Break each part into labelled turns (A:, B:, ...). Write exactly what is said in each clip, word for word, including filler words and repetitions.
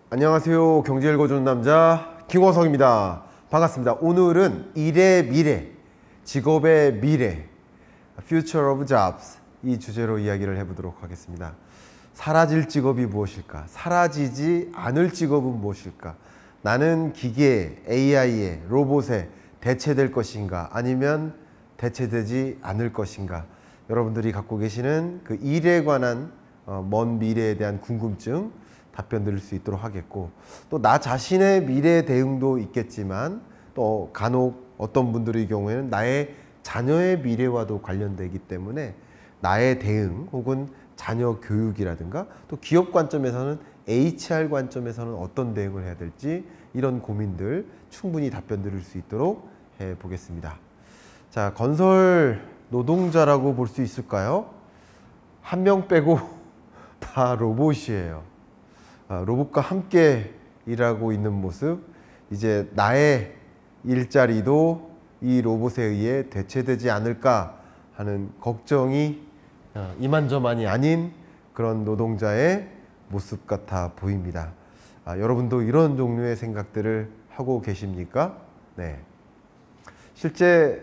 A: 안녕하세요. 경제 읽어주는 남자 김호성입니다. 반갑습니다. 오늘은 일의 미래, 직업의 미래, Future of Jobs 이 주제로 이야기를 해보도록 하겠습니다. 사라질 직업이 무엇일까? 사라지지 않을 직업은 무엇일까? 나는 기계에, 에이아이에, 로봇에 대체될 것인가? 아니면 대체되지 않을 것인가? 여러분들이 갖고 계시는 그 일에 관한 먼 미래에 대한 궁금증 답변 드릴 수 있도록 하겠고, 또 나 자신의 미래 대응도 있겠지만 또 간혹 어떤 분들의 경우에는 나의 자녀의 미래와도 관련되기 때문에 나의 대응 혹은 자녀 교육이라든가 또 기업 관점에서는 에이치알 관점에서는 어떤 대응을 해야 될지 이런 고민들 충분히 답변 드릴 수 있도록 해 보겠습니다. 자, 건설 노동자라고 볼 수 있을까요? 한 명 빼고 다 로봇이에요. 아, 로봇과 함께 일하고 있는 모습, 이제 나의 일자리도 이 로봇에 의해 대체되지 않을까 하는 걱정이 이만저만이 아닌 그런 노동자의 모습 같아 보입니다. 아, 여러분도 이런 종류의 생각들을 하고 계십니까? 네. 실제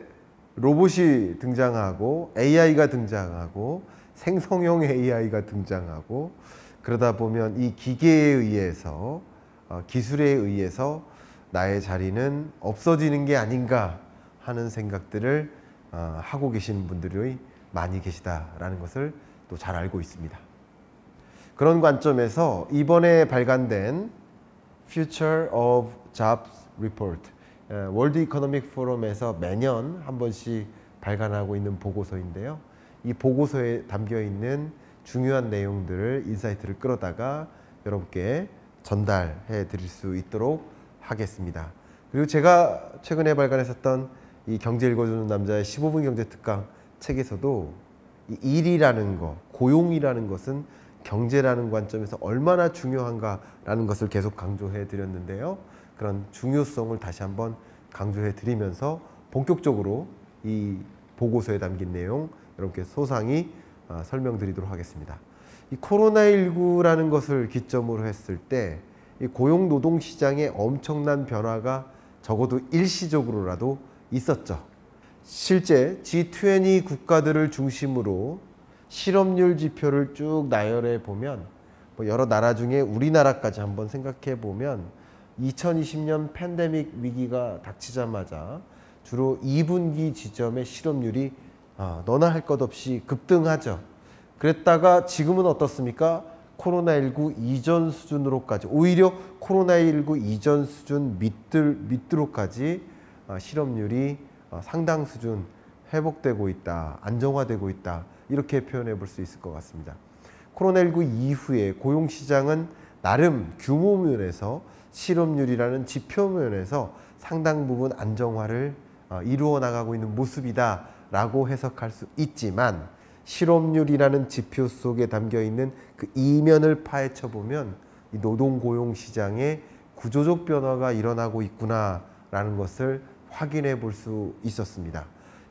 A: 로봇이 등장하고 에이아이가 등장하고 생성형 에이아이가 등장하고 그러다 보면 이 기계에 의해서 어, 기술에 의해서 나의 자리는 없어지는 게 아닌가 하는 생각들을 어, 하고 계신 분들이 많이 계시다라는 것을 또 잘 알고 있습니다. 그런 관점에서 이번에 발간된 Future of Jobs Report, 월드 이코노믹 포럼에서 매년 한 번씩 발간하고 있는 보고서인데요. 이 보고서에 담겨 있는 중요한 내용들을, 인사이트를 끌어다가 여러분께 전달해 드릴 수 있도록 하겠습니다. 그리고 제가 최근에 발간했었던 이 경제 읽어주는 남자의 십오 분 경제 특강 책에서도 이 일이라는 것, 고용이라는 것은 경제라는 관점에서 얼마나 중요한가라는 것을 계속 강조해 드렸는데요. 그런 중요성을 다시 한번 강조해 드리면서 본격적으로 이 보고서에 담긴 내용 여러분께 소상히 어, 설명드리도록 하겠습니다. 이 코로나십구라는 것을 기점으로 했을 때 이 고용 노동 시장에 엄청난 변화가 적어도 일시적으로라도 있었죠. 실제 지 이십 국가들을 중심으로 실업률 지표를 쭉 나열해 보면 뭐 여러 나라 중에 우리나라까지 한번 생각해 보면 이천이십 년 팬데믹 위기가 닥치자마자 주로 이 분기 지점의 실업률이 아, 너나 할 것 없이 급등하죠. 그랬다가 지금은 어떻습니까? 코로나십구 이전 수준으로까지, 오히려 코로나십구 이전 수준 밑들, 밑으로까지 아, 실업률이 아, 상당 수준 회복되고 있다, 안정화되고 있다, 이렇게 표현해 볼 수 있을 것 같습니다. 코로나십구 이후에 고용시장은 나름 규모 면에서 실업률이라는 지표 면에서 상당 부분 안정화를 아, 이루어 나가고 있는 모습이다 라고 해석할 수 있지만, 실업률이라는 지표 속에 담겨 있는 그 이면을 파헤쳐 보면 이 노동 고용 시장에 구조적 변화가 일어나고 있구나 라는 것을 확인해 볼 수 있었습니다.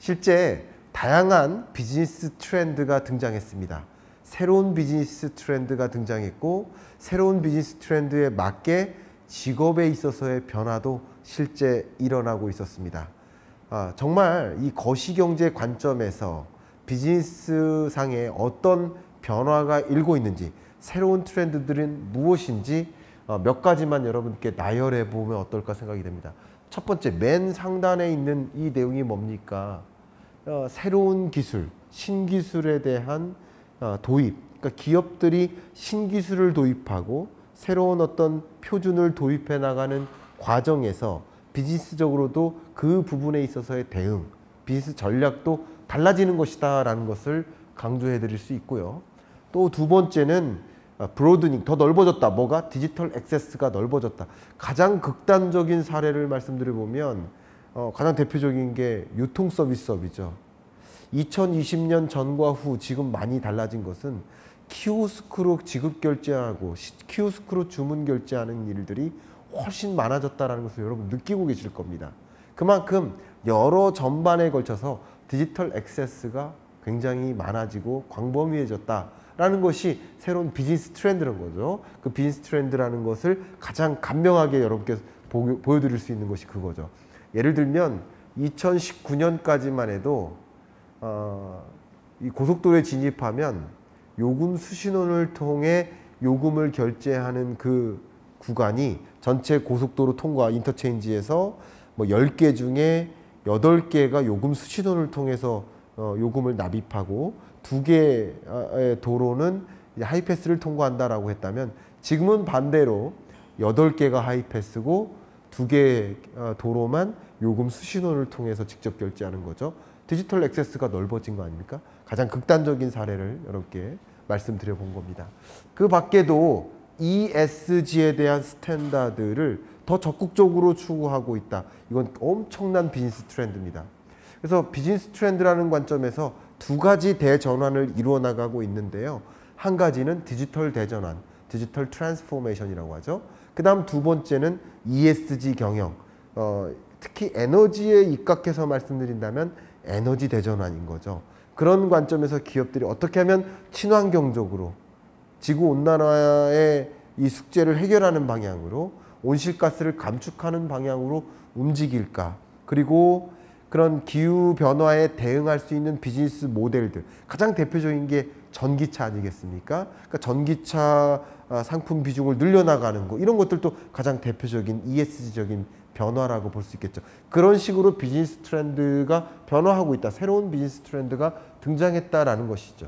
A: 실제 다양한 비즈니스 트렌드가 등장했습니다. 새로운 비즈니스 트렌드가 등장했고, 새로운 비즈니스 트렌드에 맞게 직업에 있어서의 변화도 실제 일어나고 있었습니다. 아, 정말 이 거시경제 관점에서 비즈니스 상에 어떤 변화가 일고 있는지, 새로운 트렌드들은 무엇인지 어, 몇 가지만 여러분께 나열해 보면 어떨까 생각이 됩니다. 첫 번째, 맨 상단에 있는 이 내용이 뭡니까? 어, 새로운 기술, 신기술에 대한 어, 도입. 그러니까 기업들이 신기술을 도입하고 새로운 어떤 표준을 도입해 나가는 과정에서 비즈니스적으로도 그 부분에 있어서의 대응, 비즈니스 전략도 달라지는 것이다 라는 것을 강조해 드릴 수 있고요. 또 두 번째는 브로드닝, 더 넓어졌다. 뭐가? 디지털 액세스가 넓어졌다. 가장 극단적인 사례를 말씀드려보면 어, 가장 대표적인 게 유통 서비스업이죠. 이천이십 년 전과 후 지금 많이 달라진 것은 키오스크로 지급 결제하고 키오스크로 주문 결제하는 일들이 훨씬 많아졌다는 것을 여러분 느끼고 계실 겁니다. 그만큼 여러 전반에 걸쳐서 디지털 액세스가 굉장히 많아지고 광범위해졌다 라는 것이 새로운 비즈니스 트렌드라는 거죠. 그 비즈니스 트렌드라는 것을 가장 간명하게 여러분께 보, 보여드릴 수 있는 것이 그거죠. 예를 들면 이천십구 년까지만 해도 어, 이 고속도로에 진입하면 요금 수신호를 통해 요금을 결제하는 그 구간이 전체 고속도로 통과 인터체인지에서 뭐 열 개 중에 여덟 개가 요금 수신호를 통해서 어, 요금을 납입하고 두 개의 도로는 하이패스를 통과한다라고 했다면 지금은 반대로 여덟 개가 하이패스고 두 개의 도로만 요금 수신호를 통해서 직접 결제하는 거죠. 디지털 액세스가 넓어진 거 아닙니까? 가장 극단적인 사례를 여러분께 말씀드려 본 겁니다. 그 밖에도 이에스지에 대한 스탠다드를 더 적극적으로 추구하고 있다. 이건 엄청난 비즈니스 트렌드입니다. 그래서 비즈니스 트렌드라는 관점에서 두 가지 대전환을 이루어 나가고 있는데요. 한 가지는 디지털 대전환, 디지털 트랜스포메이션이라고 하죠. 그 다음 두 번째는 이에스지 경영, 어, 특히 에너지에 입각해서 말씀드린다면 에너지 대전환인 거죠. 그런 관점에서 기업들이 어떻게 하면 친환경적으로 지구온난화의 이 숙제를 해결하는 방향으로 온실가스를 감축하는 방향으로 움직일까. 그리고 그런 기후변화에 대응할 수 있는 비즈니스 모델들. 가장 대표적인 게 전기차 아니겠습니까? 그러니까 전기차 상품 비중을 늘려나가는 거. 이런 것들도 가장 대표적인 이에스지적인 변화라고 볼 수 있겠죠. 그런 식으로 비즈니스 트렌드가 변화하고 있다. 새로운 비즈니스 트렌드가 등장했다라는 것이죠.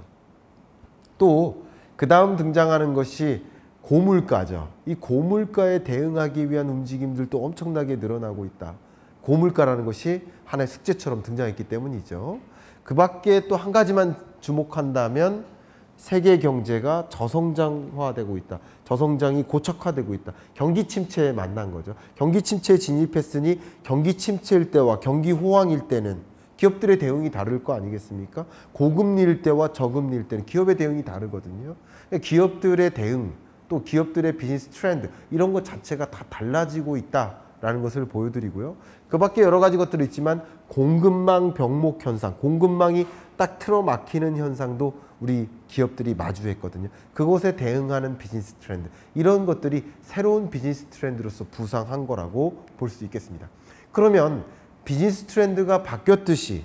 A: 또 그 다음 등장하는 것이 고물가죠. 이 고물가에 대응하기 위한 움직임들도 엄청나게 늘어나고 있다. 고물가라는 것이 하나의 숙제처럼 등장했기 때문이죠. 그 밖에 또 한 가지만 주목한다면 세계 경제가 저성장화되고 있다. 저성장이 고착화되고 있다. 경기 침체에 만난 거죠. 경기 침체에 진입했으니 경기 침체일 때와 경기 호황일 때는 기업들의 대응이 다를 거 아니겠습니까? 고금리일 때와 저금리일 때는 기업의 대응이 다르거든요. 기업들의 대응, 또 기업들의 비즈니스 트렌드 이런 것 자체가 다 달라지고 있다라는 것을 보여드리고요. 그 밖에 여러 가지 것들이 있지만 공급망 병목 현상, 공급망이 딱 틀어막히는 현상도 우리 기업들이 마주했거든요. 그것에 대응하는 비즈니스 트렌드 이런 것들이 새로운 비즈니스 트렌드로서 부상한 거라고 볼 수 있겠습니다. 그러면 비즈니스 트렌드가 바뀌었듯이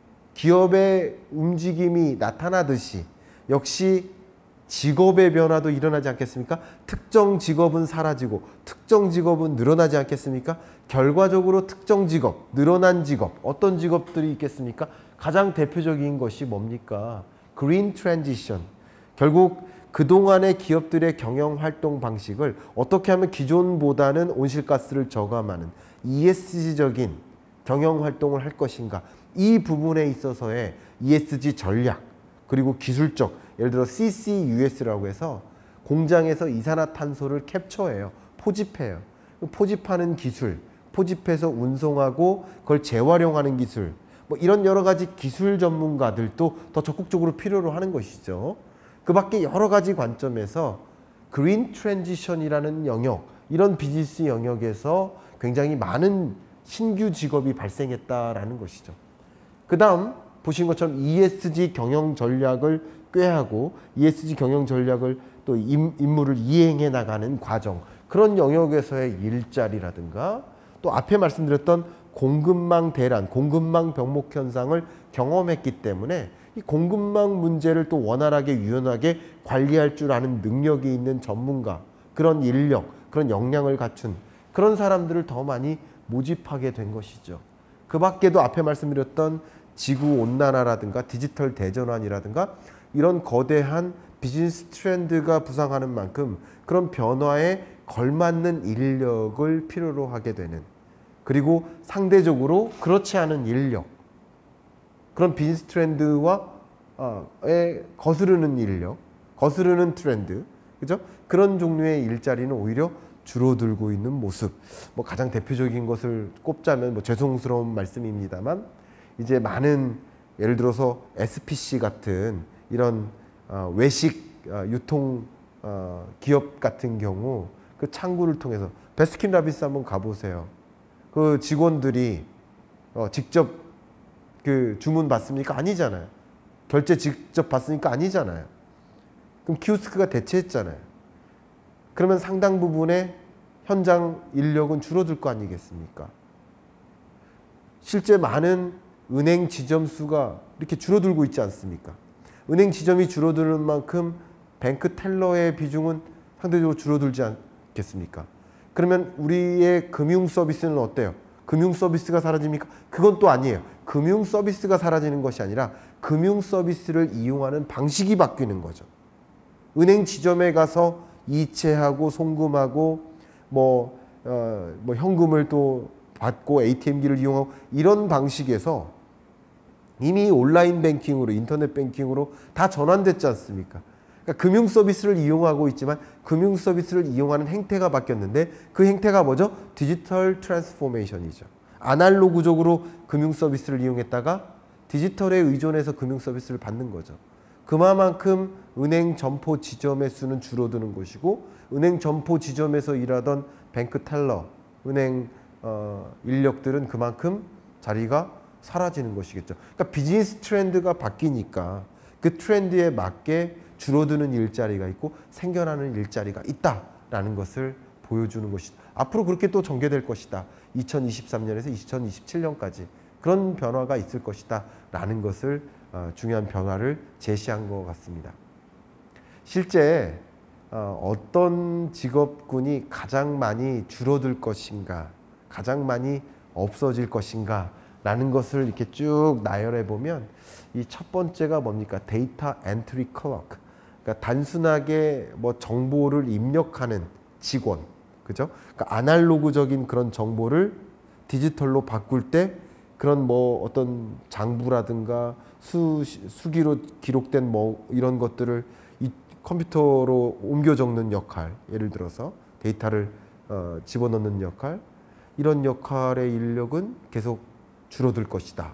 A: 기업의 움직임이 나타나듯이 역시 직업의 변화도 일어나지 않겠습니까? 특정 직업은 사라지고 특정 직업은 늘어나지 않겠습니까? 결과적으로 특정 직업, 늘어난 직업, 어떤 직업들이 있겠습니까? 가장 대표적인 것이 뭡니까? 그린 트랜지션. 결국 그동안의 기업들의 경영 활동 방식을 어떻게 하면 기존보다는 온실가스를 저감하는 이에스지적인 경영 활동을 할 것인가. 이 부분에 있어서의 이에스지 전략, 그리고 기술적, 예를 들어 씨씨유에스라고 해서 공장에서 이산화탄소를 캡처해요. 포집해요. 포집하는 기술, 포집해서 운송하고 그걸 재활용하는 기술, 뭐 이런 여러 가지 기술 전문가들도 더 적극적으로 필요로 하는 것이죠. 그 밖에 여러 가지 관점에서 그린 트랜지션이라는 영역, 이런 비즈니스 영역에서 굉장히 많은 신규 직업이 발생했다라는 것이죠. 그 다음 보신 것처럼 이에스지 경영 전략을 꾀하고 이에스지 경영 전략을 또 임무를 이행해 나가는 과정, 그런 영역에서의 일자리라든가 또 앞에 말씀드렸던 공급망 대란, 공급망 병목 현상을 경험했기 때문에 이 공급망 문제를 또 원활하게 유연하게 관리할 줄 아는 능력이 있는 전문가, 그런 인력, 그런 역량을 갖춘 그런 사람들을 더 많이 모집하게 된 것이죠. 그 밖에도 앞에 말씀드렸던 지구온난화라든가 디지털 대전환이라든가 이런 거대한 비즈니스 트렌드가 부상하는 만큼 그런 변화에 걸맞는 인력을 필요로 하게 되는, 그리고 상대적으로 그렇지 않은 인력, 그런 비즈니스 트렌드와에 거스르는 인력, 거스르는 트렌드, 그죠? 그런 종류의 일자리는 오히려 줄어들고 있는 모습. 뭐 가장 대표적인 것을 꼽자면 뭐 죄송스러운 말씀입니다만 이제 많은 예를 들어서 에스피씨 같은 이런 어, 외식 어, 유통 어, 기업 같은 경우 그 창구를 통해서 베스킨라빈스 한번 가보세요. 그 직원들이 어, 직접 그 주문 받습니까? 아니잖아요. 결제 직접 받습니까? 아니잖아요. 그럼 키오스크가 대체했잖아요. 그러면 상당 부분의 현장 인력은 줄어들 거 아니겠습니까? 실제 많은 은행 지점 수가 이렇게 줄어들고 있지 않습니까? 은행 지점이 줄어드는 만큼 뱅크 텔러의 비중은 상대적으로 줄어들지 않겠습니까? 그러면 우리의 금융 서비스는 어때요? 금융 서비스가 사라집니까? 그건 또 아니에요. 금융 서비스가 사라지는 것이 아니라 금융 서비스를 이용하는 방식이 바뀌는 거죠. 은행 지점에 가서 이체하고 송금하고 뭐, 어, 뭐 현금을 또 받고 에이티엠기를 이용하고 이런 방식에서 이미 온라인 뱅킹으로 인터넷 뱅킹으로 다 전환됐지 않습니까? 그러니까 금융 서비스를 이용하고 있지만 금융 서비스를 이용하는 행태가 바뀌었는데 그 행태가 뭐죠? 디지털 트랜스포메이션이죠. 아날로그적으로 금융 서비스를 이용했다가 디지털에 의존해서 금융 서비스를 받는 거죠. 그만큼 은행 점포 지점의 수는 줄어드는 것이고 은행 점포 지점에서 일하던 뱅크 텔러, 은행 어, 인력들은 그만큼 자리가 사라지는 것이겠죠. 그러니까 비즈니스 트렌드가 바뀌니까 그 트렌드에 맞게 줄어드는 일자리가 있고 생겨나는 일자리가 있다라는 것을 보여주는 것이다. 앞으로 그렇게 또 전개될 것이다. 이천이십삼 년에서 이천이십칠 년까지 그런 변화가 있을 것이다 라는 것을 어, 중요한 변화를 제시한 것 같습니다. 실제 어, 어떤 직업군이 가장 많이 줄어들 것인가, 가장 많이 없어질 것인가 라는 것을 이렇게 쭉 나열해 보면 이 첫 번째가 뭡니까? 데이터 엔트리 클럭. 그러니까 단순하게 뭐 정보를 입력하는 직원. 그죠? 그러니까 아날로그적인 그런 정보를 디지털로 바꿀 때 그런 뭐 어떤 장부라든가 수, 수기로 기록된 뭐 이런 것들을 이 컴퓨터로 옮겨 적는 역할, 예를 들어서 데이터를 어, 집어넣는 역할, 이런 역할의 인력은 계속 줄어들 것이다.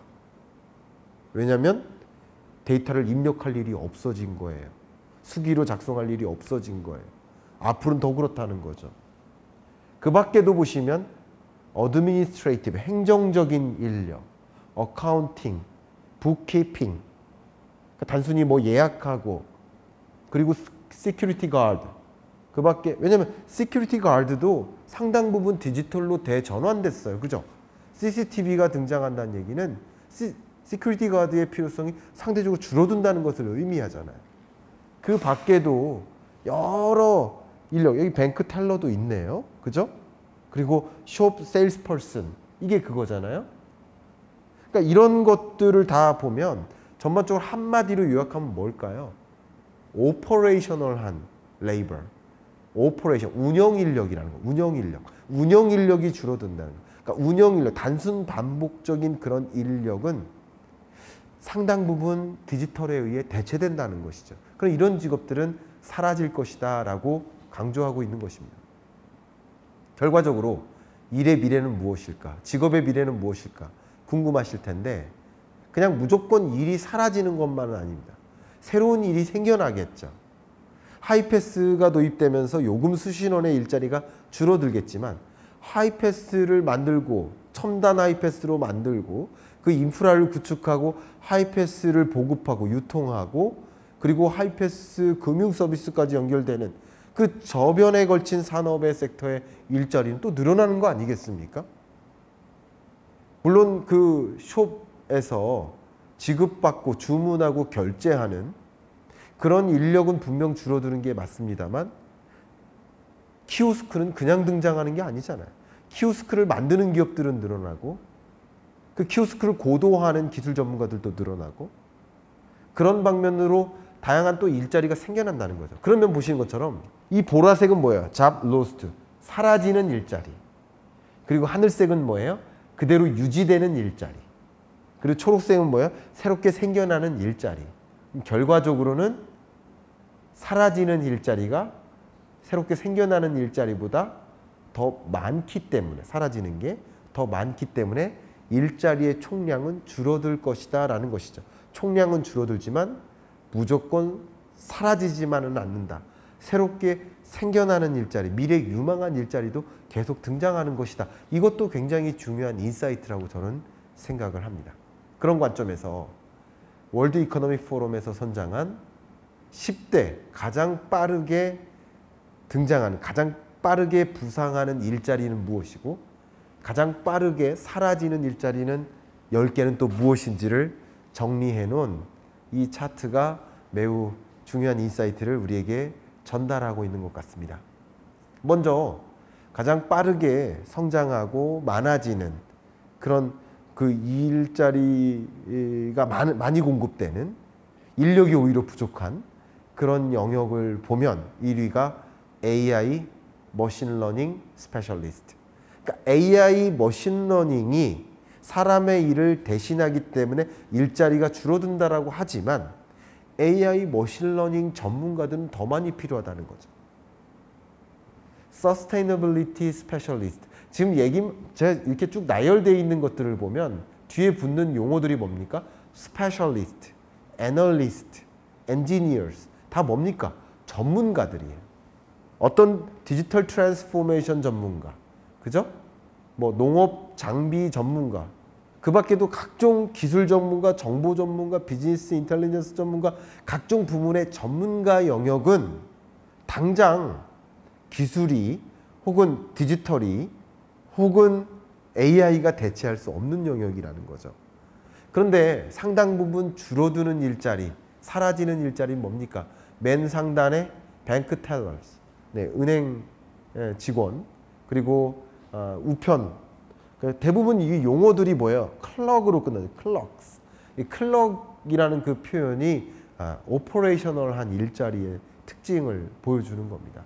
A: 왜냐하면 데이터를 입력할 일이 없어진 거예요. 수기로 작성할 일이 없어진 거예요. 앞으로는 더 그렇다는 거죠. 그 밖에도 보시면 어드미니스트레이티브, 행정적인 인력, 어카운팅, 북키핑, 그러니까 단순히 뭐 예약하고 그리고 시큐리티 가드, 그 밖에, 왜냐면 시큐리티 가드도 상당 부분 디지털로 대전환됐어요. 그죠? 씨씨티비가 등장한다는 얘기는 시, 시큐리티 가드의 필요성이 상대적으로 줄어든다는 것을 의미하잖아요. 그 밖에도 여러 인력, 여기 뱅크 텔러도 있네요. 그죠? 그리고 숍 세일스 퍼슨, 이게 그거잖아요. 그러니까 이런 것들을 다 보면 전반적으로 한마디로 요약하면 뭘까요? 오퍼레이셔널한 레이버, 오퍼레이션, 운영 인력이라는 거, 운영 인력. 운영 인력이 줄어든다는 거. 그러니까 운영 인력, 단순 반복적인 그런 인력은 상당 부분 디지털에 의해 대체된다는 것이죠. 그럼 이런 직업들은 사라질 것이다 라고 강조하고 있는 것입니다. 결과적으로 일의 미래는 무엇일까? 직업의 미래는 무엇일까? 궁금하실 텐데 그냥 무조건 일이 사라지는 것만은 아닙니다. 새로운 일이 생겨나겠죠. 하이패스가 도입되면서 요금 수신원의 일자리가 줄어들겠지만 하이패스를 만들고 첨단 하이패스로 만들고 그 인프라를 구축하고 하이패스를 보급하고 유통하고 그리고 하이패스 금융 서비스까지 연결되는 그 저변에 걸친 산업의 섹터의 일자리는 또 늘어나는 거 아니겠습니까? 물론 그 숍에서 지급받고 주문하고 결제하는 그런 인력은 분명 줄어드는 게 맞습니다만 키오스크는 그냥 등장하는 게 아니잖아요. 키오스크를 만드는 기업들은 늘어나고 그 키오스크를 고도화하는 기술 전문가들도 늘어나고 그런 방면으로 다양한 또 일자리가 생겨난다는 거죠. 그러면 보시는 것처럼 이 보라색은 뭐예요? 잡 로스트, 사라지는 일자리. 그리고 하늘색은 뭐예요? 그대로 유지되는 일자리. 그리고 초록색은 뭐예요? 새롭게 생겨나는 일자리. 결과적으로는 사라지는 일자리가 새롭게 생겨나는 일자리보다 더 많기 때문에, 사라지는 게 더 많기 때문에 일자리의 총량은 줄어들 것이다 라는 것이죠. 총량은 줄어들지만 무조건 사라지지만은 않는다. 새롭게 생겨나는 일자리, 미래 유망한 일자리도 계속 등장하는 것이다. 이것도 굉장히 중요한 인사이트라고 저는 생각을 합니다. 그런 관점에서 월드 이코노믹 포럼에서 선정한 십 대 가장 빠르게 등장하는, 가장 빠르게 부상하는 일자리는 무엇이고 가장 빠르게 사라지는 일자리는 열 개는 또 무엇인지를 정리해 놓은 이 차트가 매우 중요한 인사이트를 우리에게 전달하고 있는 것 같습니다. 먼저 가장 빠르게 성장하고 많아지는 그런 그 일자리가 많이 공급되는, 인력이 오히려 부족한 그런 영역을 보면 일 위가 에이아이 머신러닝 스페셜리스트. 그러니까 에이아이 머신러닝이 사람의 일을 대신하기 때문에 일자리가 줄어든다라고 하지만 에이아이 머신러닝 전문가들은 더 많이 필요하다는 거죠. Sustainability Specialist. 지금 얘기, 제가 이렇게 쭉 나열되어 있는 것들을 보면 뒤에 붙는 용어들이 뭡니까? Specialist, Analyst, Engineers. 다 뭡니까? 전문가들이에요. 어떤 디지털 트랜스포메이션 전문가, 그죠? 뭐 농업 장비 전문가, 그 밖에도 각종 기술 전문가, 정보 전문가, 비즈니스 인텔리전스 전문가, 각종 부문의 전문가 영역은 당장 기술이 혹은 디지털이 혹은 에이아이가 대체할 수 없는 영역이라는 거죠. 그런데 상당 부분 줄어드는 일자리, 사라지는 일자리는 뭡니까? 맨 상단에 뱅크 텔러스, 네, 은행 직원, 그리고 어, 우편, 대부분 이 용어들이 뭐예요? 클럭으로 끝나죠. 클럭스. 이 클럭이라는 그 표현이 아, 오퍼레이셔널한 일자리의 특징을 보여주는 겁니다.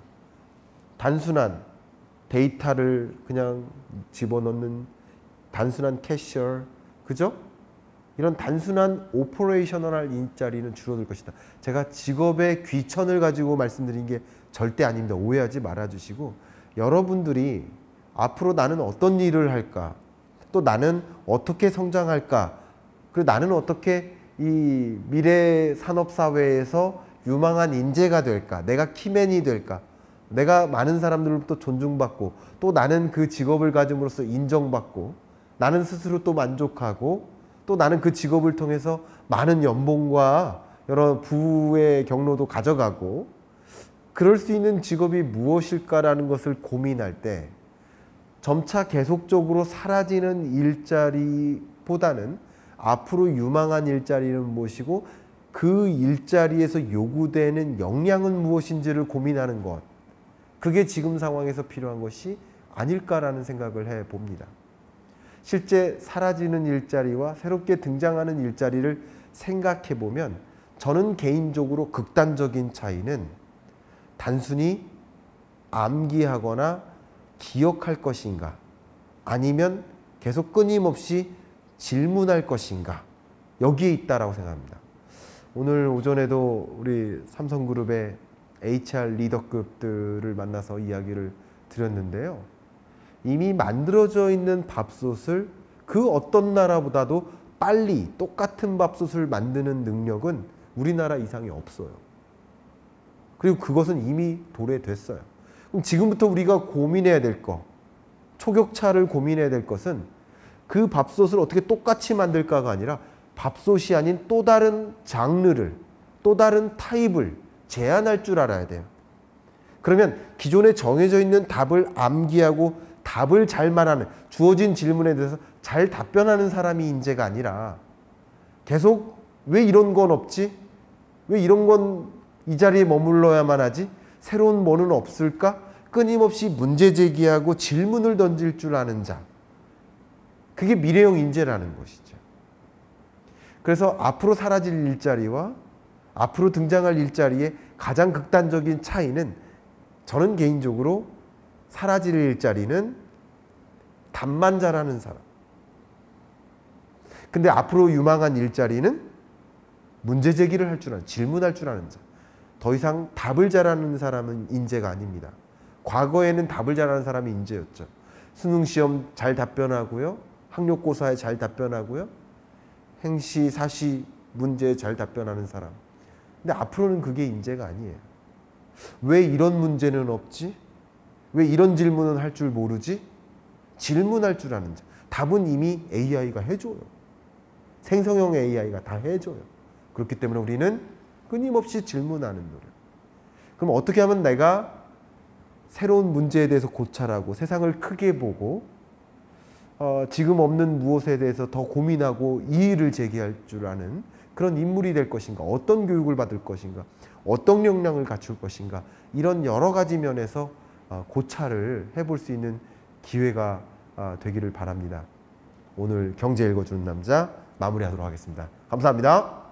A: 단순한 데이터를 그냥 집어넣는 단순한 캐셔, 그죠? 이런 단순한 오퍼레이셔널한 일자리는 줄어들 것이다. 제가 직업의 귀천을 가지고 말씀드린 게 절대 아닙니다. 오해하지 말아주시고, 여러분들이 앞으로 나는 어떤 일을 할까? 또 나는 어떻게 성장할까? 그리고 나는 어떻게 이 미래 산업사회에서 유망한 인재가 될까? 내가 키맨이 될까? 내가 많은 사람들로부터 존중받고 또 나는 그 직업을 가짐으로써 인정받고 나는 스스로 또 만족하고 또 나는 그 직업을 통해서 많은 연봉과 여러 부의 경로도 가져가고 그럴 수 있는 직업이 무엇일까라는 것을 고민할 때 점차 계속적으로 사라지는 일자리보다는 앞으로 유망한 일자리는 무엇이고 그 일자리에서 요구되는 역량은 무엇인지를 고민하는 것, 그게 지금 상황에서 필요한 것이 아닐까라는 생각을 해봅니다. 실제 사라지는 일자리와 새롭게 등장하는 일자리를 생각해보면 저는 개인적으로 극단적인 차이는 단순히 암기하거나 기억할 것인가 아니면 계속 끊임없이 질문할 것인가, 여기에 있다라고 생각합니다. 오늘 오전에도 우리 삼성그룹의 에이치알 리더급들을 만나서 이야기를 드렸는데요. 이미 만들어져 있는 밥솥을 그 어떤 나라보다도 빨리 똑같은 밥솥을 만드는 능력은 우리나라 이상이 없어요. 그리고 그것은 이미 도래됐어요. 그럼 지금부터 우리가 고민해야 될 거, 초격차를 고민해야 될 것은 그 밥솥을 어떻게 똑같이 만들까가 아니라 밥솥이 아닌 또 다른 장르를, 또 다른 타입을 제안할 줄 알아야 돼요. 그러면 기존에 정해져 있는 답을 암기하고 답을 잘 말하는, 주어진 질문에 대해서 잘 답변하는 사람이 인재가 아니라 계속 왜 이런 건 없지? 왜 이런 건 이 자리에 머물러야만 하지? 새로운 뭐는 없을까? 끊임없이 문제 제기하고 질문을 던질 줄 아는 자. 그게 미래형 인재라는 것이죠. 그래서 앞으로 사라질 일자리와 앞으로 등장할 일자리의 가장 극단적인 차이는 저는 개인적으로 사라질 일자리는 답만 잘하는 사람. 근데 앞으로 유망한 일자리는 문제 제기를 할 줄 아는, 질문할 줄 아는 자. 더 이상 답을 잘하는 사람은 인재가 아닙니다. 과거에는 답을 잘하는 사람이 인재였죠. 수능시험 잘 답변하고요. 학력고사에 잘 답변하고요. 행시, 사시 문제에 잘 답변하는 사람. 근데 앞으로는 그게 인재가 아니에요. 왜 이런 문제는 없지? 왜 이런 질문은 할 줄 모르지? 질문할 줄 아는 자. 답은 이미 에이아이가 해줘요. 생성형 에이아이가 다 해줘요. 그렇기 때문에 우리는 끊임없이 질문하는 노력. 그럼 어떻게 하면 내가 새로운 문제에 대해서 고찰하고 세상을 크게 보고 어, 지금 없는 무엇에 대해서 더 고민하고 이의를 제기할 줄 아는 그런 인물이 될 것인가, 어떤 교육을 받을 것인가, 어떤 역량을 갖출 것인가, 이런 여러 가지 면에서 어, 고찰을 해볼 수 있는 기회가 어, 되기를 바랍니다. 오늘 경제 읽어주는 남자 마무리하도록 하겠습니다. 감사합니다.